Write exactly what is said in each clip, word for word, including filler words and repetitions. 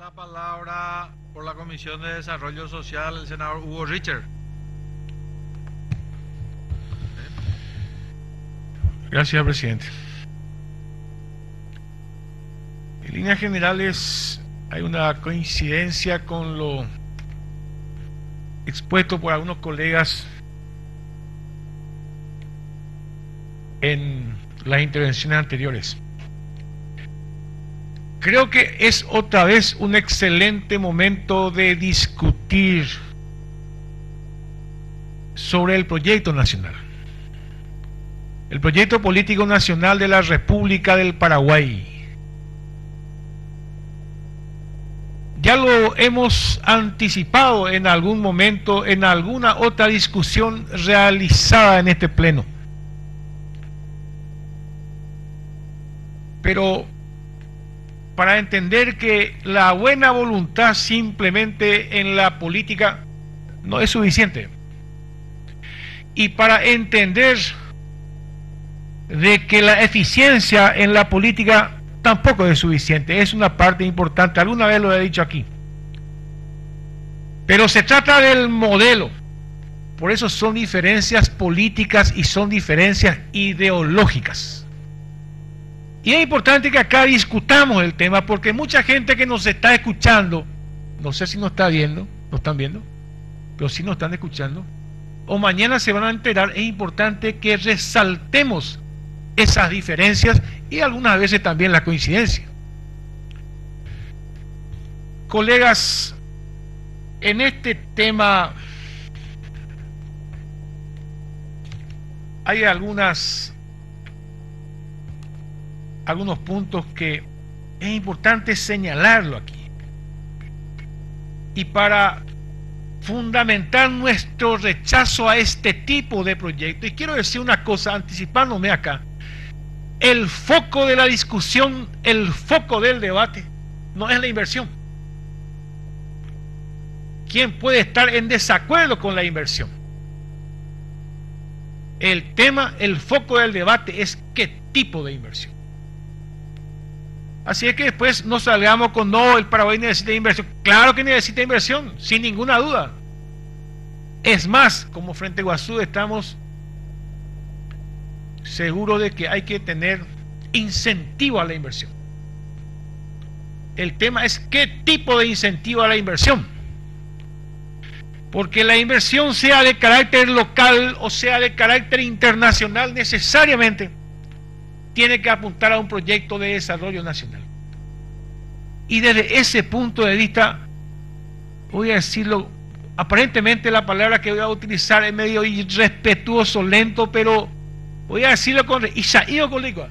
la palabra por la Comisión de Desarrollo Social el senador Hugo Richard. Gracias, presidente. En líneas generales, hay una coincidencia con lo expuesto por algunos colegas en las intervenciones anteriores. Creo que es otra vez un excelente momento de discutir sobre el proyecto nacional, el proyecto político nacional de la República del Paraguay. Ya lo hemos anticipado en algún momento, en alguna otra discusión realizada en este pleno. Pero para entender que la buena voluntad simplemente en la política no es suficiente, y para entender de que la eficiencia en la política tampoco es suficiente, es una parte importante, alguna vez lo he dicho aquí, pero se trata del modelo. Por eso son diferencias políticas y son diferencias ideológicas. Y es importante que acá discutamos el tema, porque mucha gente que nos está escuchando, no sé si nos está viendo, nos están viendo, pero si nos están escuchando, o mañana se van a enterar. Es importante que resaltemos esas diferencias y algunas veces también la coincidencia. Colegas, en este tema hay algunas algunos puntos que es importante señalarlo aquí, y para fundamentar nuestro rechazo a este tipo de proyecto. Y quiero decir una cosa, anticipándome acá: el foco de la discusión, el foco del debate no es la inversión. ¿Quién puede estar en desacuerdo con la inversión? El tema, el foco del debate es qué tipo de inversión. Así es que después no salgamos con no, el Paraguay necesita inversión. Claro que necesita inversión, sin ninguna duda. Es más, como Frente Guazú estamos seguros de que hay que tener incentivo a la inversión. El tema es qué tipo de incentivo a la inversión. Porque la inversión, sea de carácter local o sea de carácter internacional, necesariamente tiene que apuntar a un proyecto de desarrollo nacional. Y desde ese punto de vista, voy a decirlo, aparentemente la palabra que voy a utilizar es medio irrespetuoso, lento, pero voy a decirlo con Isaí o con Licua.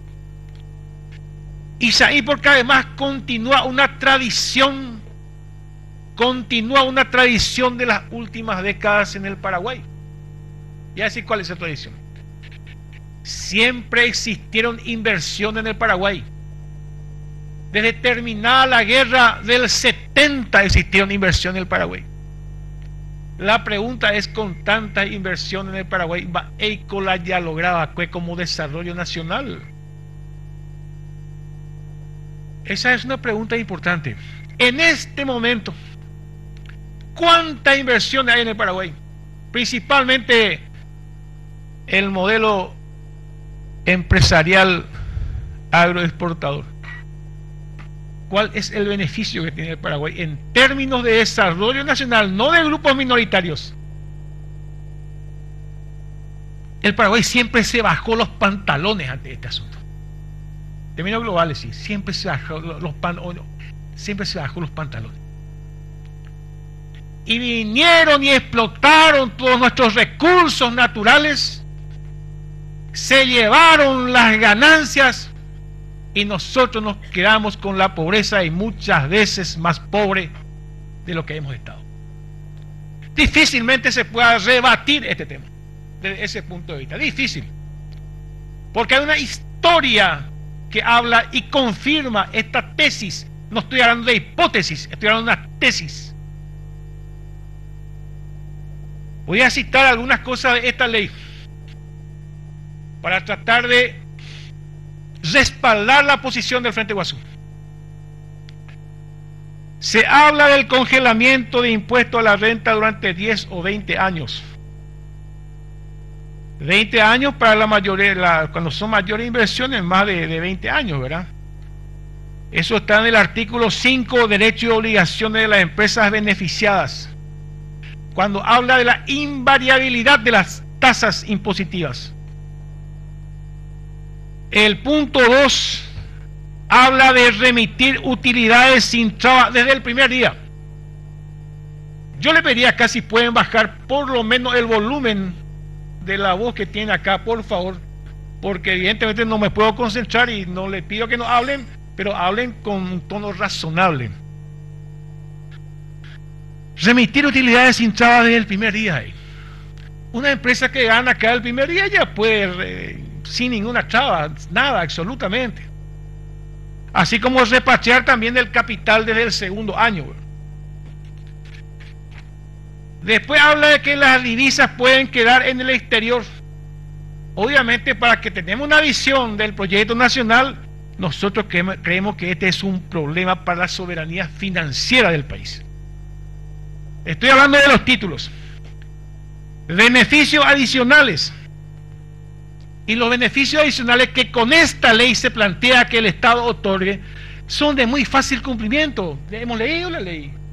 Isaí, porque además continúa una tradición, continúa una tradición de las últimas décadas en el Paraguay. Y a decir cuál es esa tradición. Siempre existieron inversiones en el Paraguay. Desde terminada la guerra del setenta existieron inversiones en el Paraguay. La pregunta es, con tanta inversión en el Paraguay, ¿va Eicola ya lograba como desarrollo nacional? Esa es una pregunta importante. En este momento, ¿cuánta inversión hay en el Paraguay? Principalmente el modelo empresarial agroexportador. ¿Cuál es el beneficio que tiene el Paraguay en términos de desarrollo nacional, no de grupos minoritarios? El Paraguay siempre se bajó los pantalones ante este asunto. En términos globales, sí, siempre se bajó los, pan, siempre se bajó los pantalones. Y vinieron y explotaron todos nuestros recursos naturales, se llevaron las ganancias, y nosotros nos quedamos con la pobreza, y muchas veces más pobre de lo que hemos estado. Difícilmente se pueda rebatir este tema desde ese punto de vista. Difícil. Porque hay una historia que habla y confirma esta tesis. No estoy hablando de hipótesis, estoy hablando de una tesis. Voy a citar algunas cosas de esta ley para tratar de respaldar la posición del Frente Guazú. Se habla del congelamiento de impuestos a la renta durante diez o veinte años. veinte años para la mayoría, la, cuando son mayores inversiones, más de, de veinte años, ¿verdad? Eso está en el artículo cinco, derechos y obligaciones de las empresas beneficiadas, cuando habla de la invariabilidad de las tasas impositivas. El punto dos habla de remitir utilidades sin traba desde el primer día. Yo le pediría acá si pueden bajar por lo menos el volumen de la voz que tiene acá, por favor, porque evidentemente no me puedo concentrar y no les pido que no hablen, pero hablen con un tono razonable. Remitir utilidades sin trabas desde el primer día. Una empresa que gana acá el primer día ya puede, eh, sin ninguna traba, nada, absolutamente. Así como repatriar también el capital desde el segundo año. Después habla de que las divisas pueden quedar en el exterior. Obviamente, para que tengamos una visión del proyecto nacional, nosotros creemos que este es un problema para la soberanía financiera del país. Estoy hablando de los títulos. Beneficios adicionales. Y los beneficios adicionales que con esta ley se plantea que el Estado otorgue son de muy fácil cumplimiento. Hemos leído la ley.